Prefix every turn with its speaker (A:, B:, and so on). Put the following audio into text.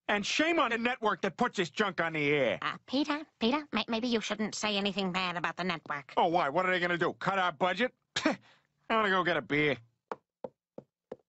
A: And shame on the network that puts this junk on the air.
B: Peter, maybe you shouldn't say anything bad about the network.
A: Oh, why? What are they gonna do? Cut our budget? I wanna go get a beer.